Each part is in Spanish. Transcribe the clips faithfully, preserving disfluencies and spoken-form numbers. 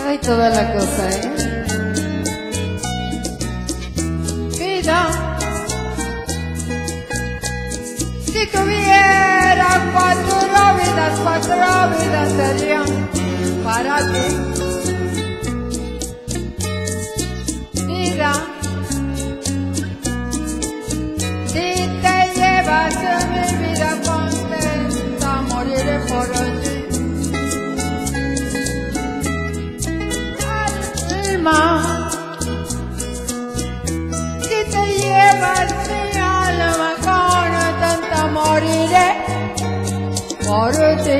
Ay, toda la cosa, ¿eh? Vida, si tuviera cuatro vidas, cuatro vidas serían para ti. Vida, si te llevas mi vida contenta, moriré por ti. Si te llevas mi alma contenta, moriré por ti.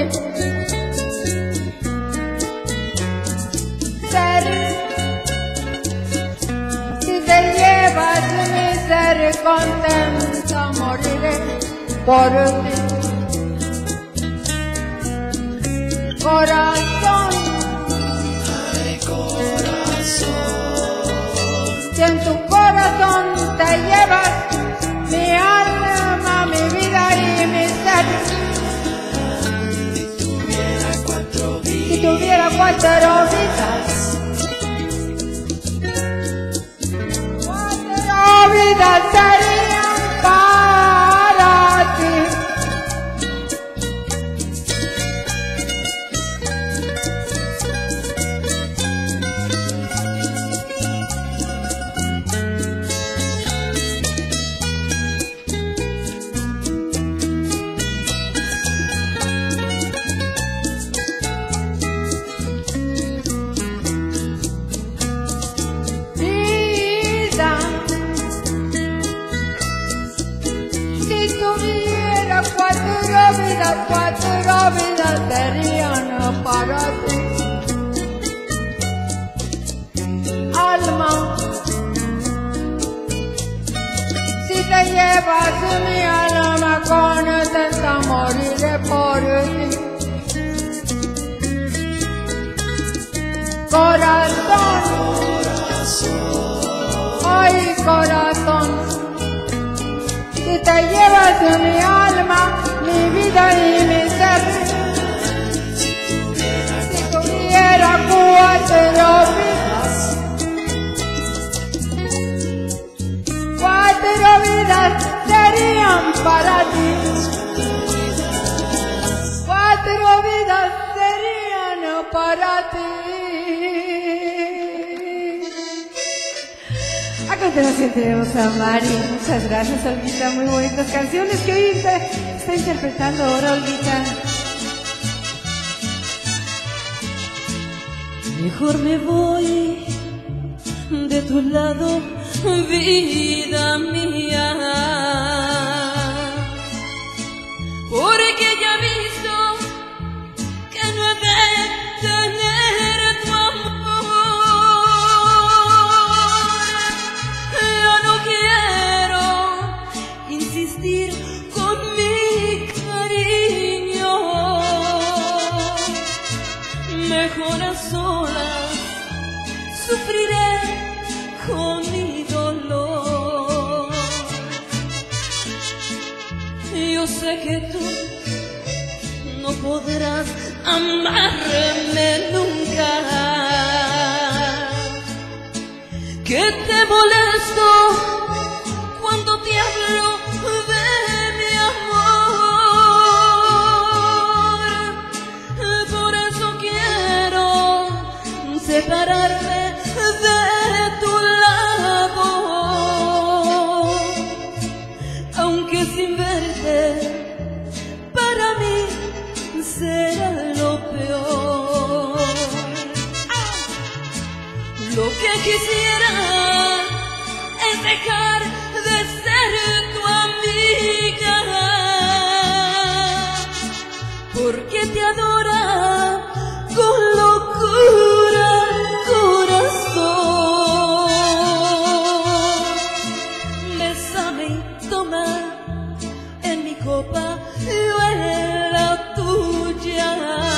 Ser, si te llevas mi ser contenta, moriré por ti. Corazón, si en tu corazón te llevas mi alma, mi vida y mi ser. Si tuviera cuatro vidas, si tuviera cuatro vidas, cuatro vidas serían para ti. Cuatro vidas serían para ti. Alma, si te llevas mi alma contenta, moriré por ti. Corazón, ay corazón, si te llevas mi alma, mi vida y mi ser. Si tuviera cuatro vidas, cuatro vidas serían para ti. Cuatro vidas serían para ti. A continuación tenemos a Mari. Muchas gracias, Olguita. Muy bonitas canciones que hoy está, está interpretando ahora, Olguita. Mejor me voy de tu lado, vida mía, porque ya he visto que no he de tener tu amor. Yo no quiero insistir con mi cariño, mejor a solas sufriré con mi dolor. Yo sé que tú no podrás amarme nunca, que te molesto cuando te hablo de mi amor. Por eso quiero separarme de tu lado, aunque sin verte para mí será lo peor. Lo que quisiera es dejar de ser tu amiga, porque te adora con locura, corazón. Bésame y toma en mi copa, yo en la tuya,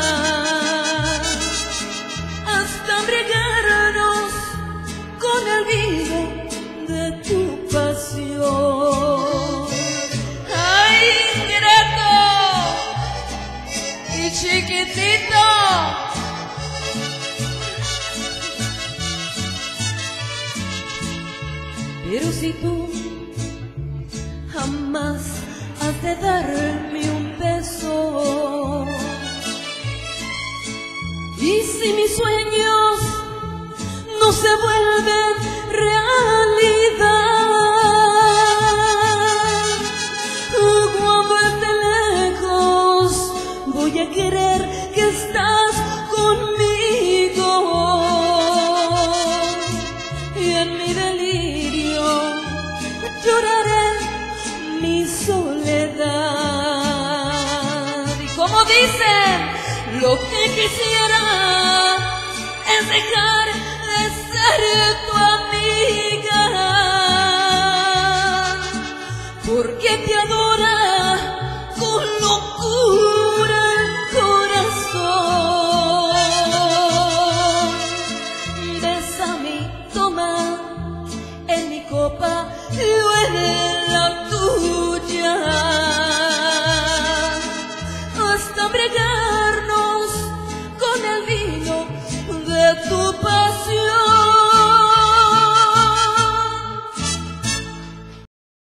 hasta embriagarnos con el vino de tu pasión. ¡Ay, ingrato y chiquitito! Pero si tú jamás has de darme un beso, y si mis sueños no se vuelven realidad, cuando esté lejos voy a querer que estás conmigo, y en mi delirio lloraré mi soledad. Y como dicen, lo que quisiera es dejar de ser tu amiga, porque te adoro.